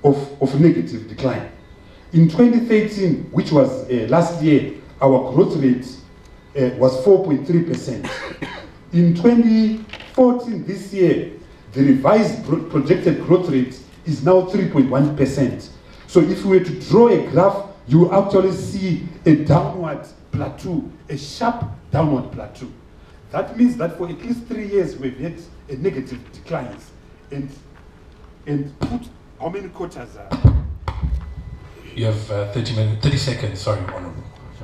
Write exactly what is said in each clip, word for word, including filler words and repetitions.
of, of negative decline. In twenty thirteen, which was uh, last year, our growth rate uh, was four point three percent. In twenty fourteen, this year, the revised projected growth rate is now three point one percent. So if we were to draw a graph, you will actually see a downward plateau, a sharp downward plateau. That means that for at least three years we've had a negative declines. And and put how many quarters are? You have uh, thirty minutes, thirty seconds. Sorry, Honorable.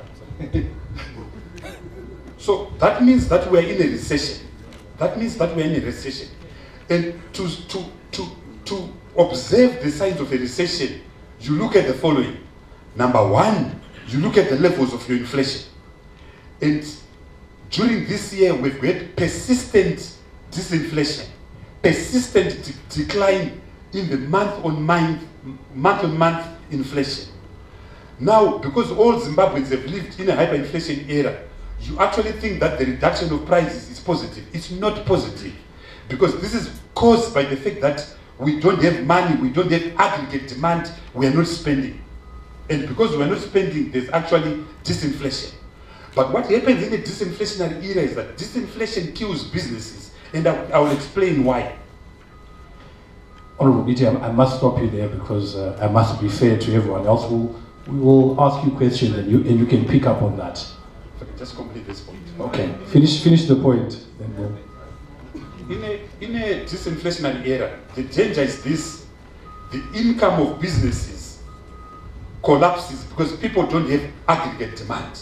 So that means that we're in a recession. That means that we're in a recession. And to to to to observe the signs of a recession, you look at the following. Number one, you look at the levels of your inflation. And during this year, we've got persistent disinflation, persistent de decline in the month-on-month, month-on-month inflation. Now, because all Zimbabweans have lived in a hyperinflation era, you actually think that the reduction of prices is positive. It's not positive, because this is caused by the fact that we don't have money, we don't have aggregate demand, we are not spending. And because we are not spending, there's actually disinflation. But what happens in a disinflationary era is that disinflation kills businesses, and I, I will explain why. Honorable B T, I must stop you there because uh, I must be fair to everyone else. We'll, we will ask you questions and you, and you can pick up on that. If I can just complete this point. Okay, finish, finish the point. Then we'll... In a, in a disinflationary era, the danger is this: the income of businesses collapses because people don't have aggregate demand.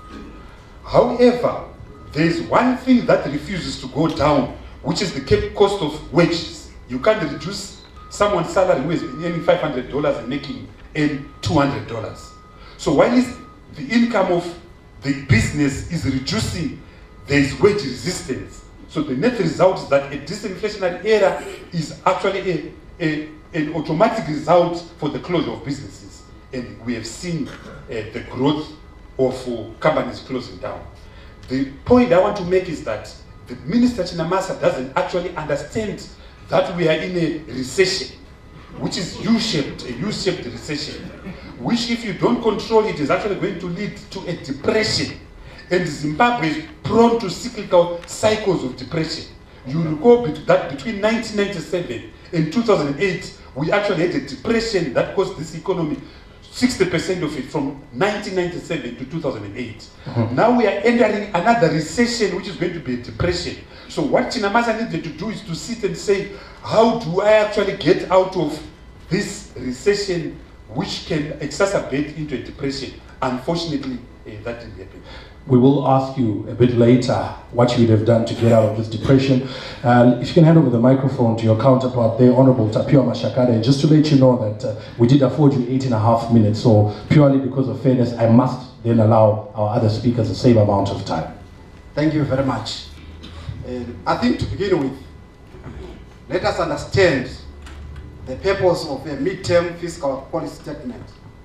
However, there is one thing that refuses to go down, which is the cap cost of wages. You can't reduce someone's salary who has been earning five hundred dollars and making earn two hundred dollars. So while the income of the business is reducing, there is wage resistance. So the net result is that a disinflationary era is actually a, a, an automatic result for the closure of businesses. And we have seen uh, the growth of uh, companies closing down. The point I want to make is that the Minister Chinamasa doesn't actually understand that we are in a recession, which is U-shaped, a U-shaped recession, which if you don't control it is actually going to lead to a depression. And Zimbabwe is prone to cyclical cycles of depression. You recall that between nineteen ninety-seven and two thousand eight, we actually had a depression that caused this economy, sixty percent of it from nineteen ninety-seven to two thousand eight. Mm-hmm. Now we are entering another recession, which is going to be a depression. So what Chinamasa needed to do is to sit and say, how do I actually get out of this recession, which can exacerbate into a depression? Unfortunately, uh, that didn't happen. We will ask you a bit later what you would have done to get out of this depression. Uh, if you can hand over the microphone to your counterpart there, Honorable Tapiwa Mashakade, just to let you know that uh, we did afford you eight and a half minutes, so purely because of fairness, I must then allow our other speakers the same amount of time. Thank you very much. Uh, I think to begin with, let us understand the purpose of a mid-term fiscal policy statement.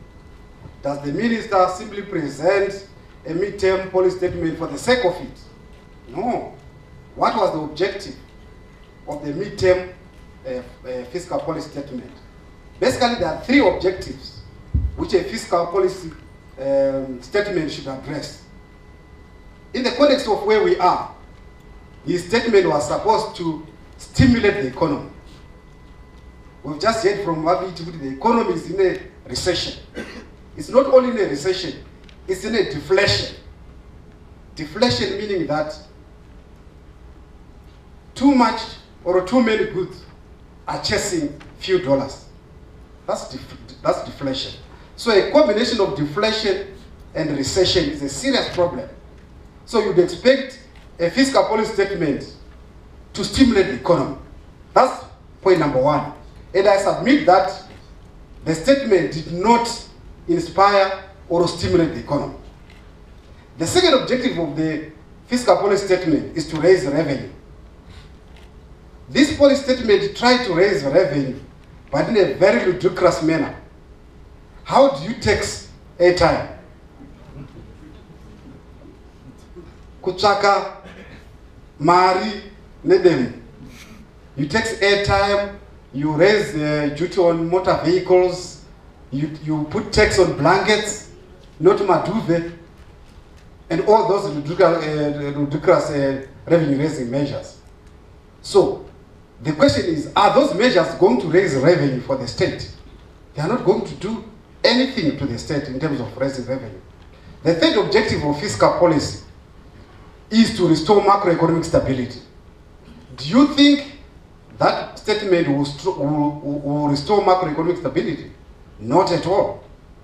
Does the minister simply present a mid-term policy statement for the sake of it? No. What was the objective of the mid-term uh, uh, fiscal policy statement? Basically, there are three objectives which a fiscal policy um, statement should address. In the context of where we are, his statement was supposed to stimulate the economy. We've just heard from Wabiti, the economy is in a recession. It's not only in a recession, it's in a deflation. Deflation meaning that too much or too many goods are chasing few dollars. That's, def that's deflation. So a combination of deflation and recession is a serious problem. So you'd expect a fiscal policy statement to stimulate the economy. That's point number one. And I submit that the statement did not inspire or stimulate the economy. The second objective of the fiscal policy statement is to raise revenue. This policy statement tried to raise revenue, but in a very ludicrous manner. How do you tax airtime? Kuchaka, Mari, Nedem. You tax airtime, you raise uh, duty on motor vehicles, you, you put tax on blankets, not maduve, and all those ridiculous, uh, ridiculous uh, revenue-raising measures. So, the question is, are those measures going to raise revenue for the state? They are not going to do anything to the state in terms of raising revenue. The third objective of fiscal policy is to restore macroeconomic stability. Do you think that statement will, will, will restore macroeconomic stability? Not at all.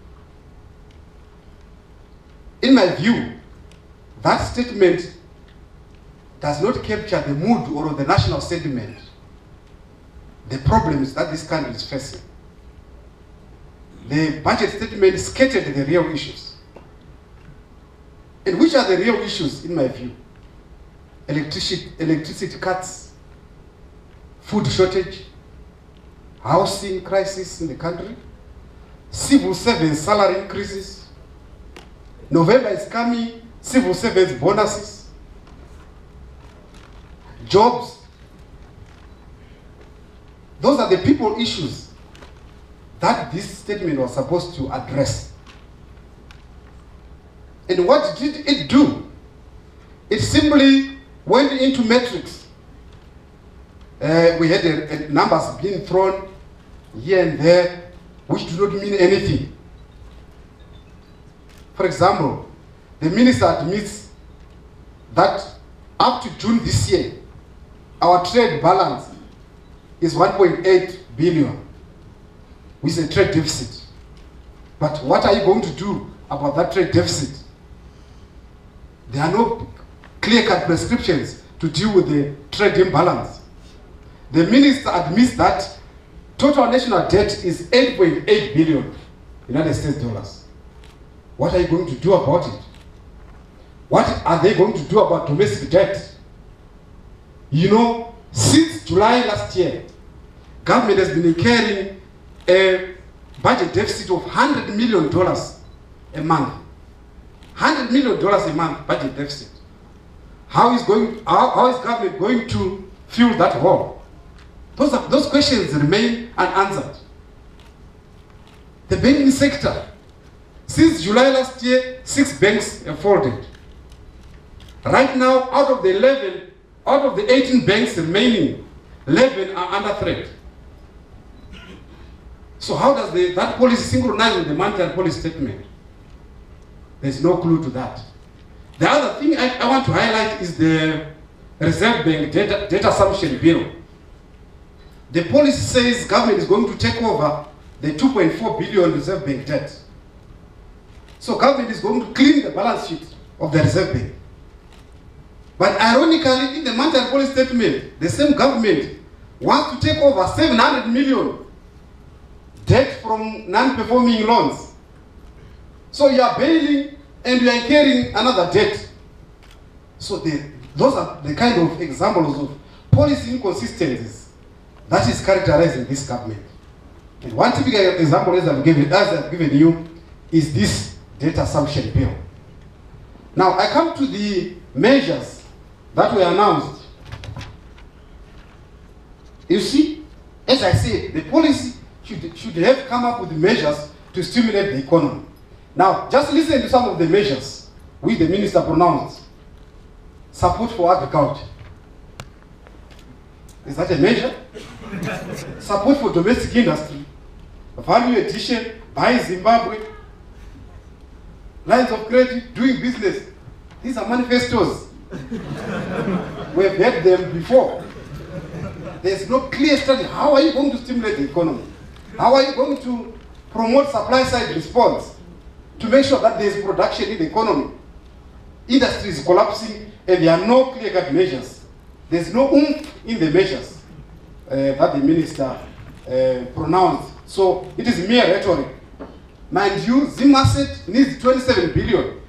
In my view, that statement does not capture the mood or the national sentiment, the problems that this country is facing. The budget statement scattered the real issues. And which are the real issues, in my view? Electricity, electricity cuts, food shortage, housing crisis in the country, civil servants salary increases. November is coming, civil servants bonuses, jobs. Those are the people issues that this statement was supposed to address. And what did it do? It simply went into metrics. Uh, we had a, a numbers being thrown here and there, which do not mean anything. For example, the minister admits that up to June this year, our trade balance is one point eight billion, with a trade deficit. But what are you going to do about that trade deficit? There are no clear-cut prescriptions to deal with the trade imbalance. The minister admits that total national debt is eight point eight billion United States dollars. What are you going to do about it? What are they going to do about domestic debt? You know, since July last year, government has been incurring a budget deficit of one hundred million dollars a month. one hundred million dollars a month budget deficit. How is, going, how, how is government going to fill that hole? Those, are, those questions remain unanswered. The banking sector, since July last year, six banks have folded. Right now, out of the eleven, out of the eighteen banks remaining, eleven are under threat. So how does the, that policy synchronize with the monetary policy statement? There's no clue to that. The other thing I, I want to highlight is the Reserve Bank data, data assumption bill. The policy says government is going to take over the two point four billion Reserve Bank debt. So government is going to clean the balance sheet of the Reserve Bank. But ironically, in the monetary policy statement, the same government wants to take over seven hundred million debt from non-performing loans. So you are bailing and you are incurring another debt. So the, those are the kind of examples of policy inconsistencies that is characterizing this government. And one typical example, as I've given, as I've given you, is this data assumption bill. Now I come to the measures that were announced. You see, as I said, the policy should, should have come up with measures to stimulate the economy. Now, just listen to some of the measures which the minister pronounced. Support for agriculture. Is that a measure? Support for domestic industry. Value addition, buy Zimbabwe. Lines of credit, doing business. These are manifestos. We've had them before. There's no clear strategy. How are you going to stimulate the economy? How are you going to promote supply side response to make sure that there is production in the economy? Industry is collapsing and there are no clear-cut measures. There's no oomph in the measures uh, that the minister uh, pronounced. So it is mere rhetoric. Mind you, Zimasset needs twenty-seven billion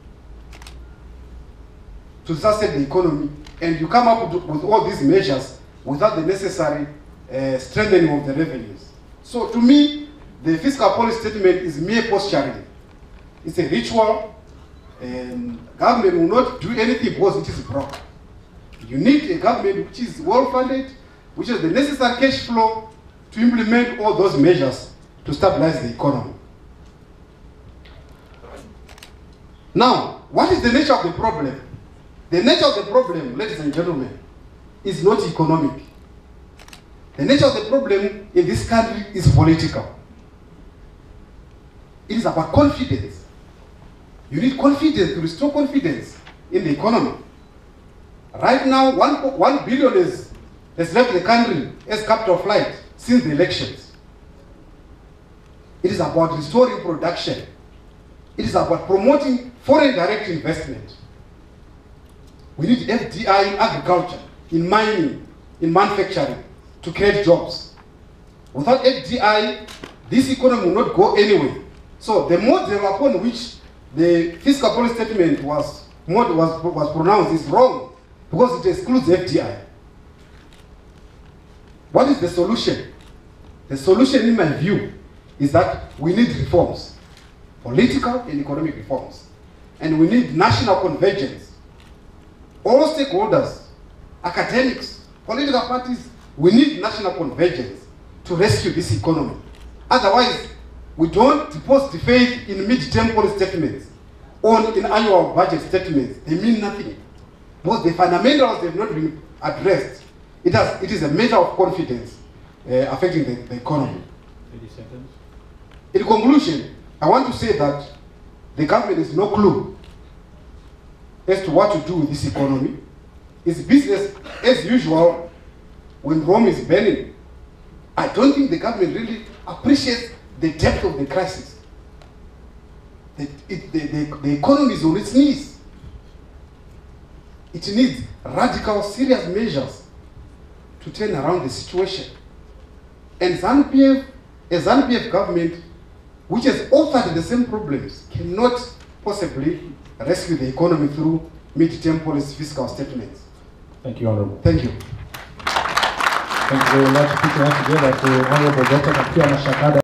to sustain the economy, and you come up with, with all these measures without the necessary uh, strengthening of the revenues. So to me, the fiscal policy statement is mere posturing. It's a ritual, and government will not do anything because it is broke. You need a government which is well funded, which has the necessary cash flow to implement all those measures to stabilize the economy. Now, what is the nature of the problem? The nature of the problem, ladies and gentlemen, is not economic. The nature of the problem in this country is political. It is about confidence. You need confidence to restore confidence in the economy. Right now, one, one billion is, has left the country as capital flight since the elections. It is about restoring production. It is about promoting foreign direct investment. We need F D I in agriculture, in mining, in manufacturing, to create jobs. Without F D I, this economy will not go anywhere. So the model upon which the fiscal policy statement was, was, was pronounced is wrong because it excludes F D I. What is the solution? The solution, in my view, is that we need reforms, political and economic reforms. And we need national convergence. All stakeholders, academics, political parties, we need national convergence to rescue this economy. Otherwise, we don't deposit faith in mid-term policy statements or in annual budget statements. They mean nothing. Because the fundamentals have not been addressed. It, has, it is a measure of confidence uh, affecting the, the economy. thirty seconds. In conclusion, I want to say that the government has no clue as to what to do with this economy. It's business as usual when Rome is burning. I don't think the government really appreciates the depth of the crisis. The, it, the, the, the economy is on its knees. It needs radical, serious measures to turn around the situation. And ZANU P F, a ZANU P F government which has authored the same problems cannot possibly rescue the economy through mid-term policy fiscal statements. Thank you, Honorable. Thank you. Thank you very much. Put your hands together for Honorable Doctor Tapiwa Mashakada.